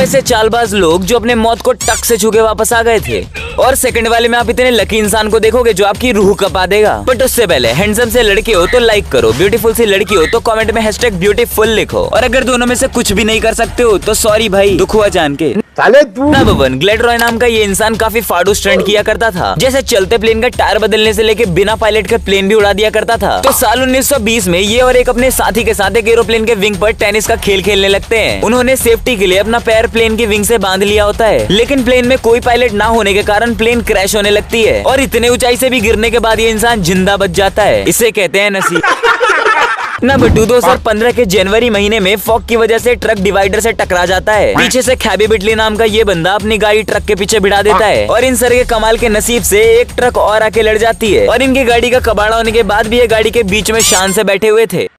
ऐसे चालबाज लोग जो अपने मौत को टक से छू के वापस आ गए थे। और सेकंड वाले में आप इतने लकी इंसान को देखोगे जो आपकी रूह कपा देगा। बट उससे पहले हैंडसम से लड़के हो तो लाइक करो, ब्यूटीफुल सी लड़की हो तो कमेंट में #ब्यूटीफुल लिखो, और अगर दोनों में से कुछ भी नहीं कर सकते हो तो सॉरी भाई, दुख हुआ जान के। नंबर 1, ग्लेड रॉय नाम का ये इंसान काफी फाड़ू स्टंट किया करता था, जैसे चलते प्लेन का टायर बदलने से लेके बिना पायलट के प्लेन भी उड़ा दिया करता था। तो साल 1920 में ये और एक अपने साथी के साथ एक एरोप्लेन के विंग पर टेनिस का खेल खेलने लगते हैं। उन्होंने सेफ्टी के लिए अपना पैर प्लेन की विंग से बांध लिया होता है, लेकिन प्लेन में कोई पायलट ना होने के कारण प्लेन क्रैश होने लगती है और इतने ऊंचाई से भी गिरने के बाद ये इंसान जिंदा बच जाता है। इसे कहते हैं नसीब। नंबर 2, 2015 के जनवरी महीने में फॉग की वजह से ट्रक डिवाइडर से टकरा जाता है। पीछे से खैबी बिटली नाम का ये बंदा अपनी गाड़ी ट्रक के पीछे भिड़ा देता है और इन सर के कमाल के नसीब से एक ट्रक और आके लड़ जाती है और इनकी गाड़ी का कबाड़ा होने के बाद भी ये गाड़ी के बीच में शान से बैठे हुए थे।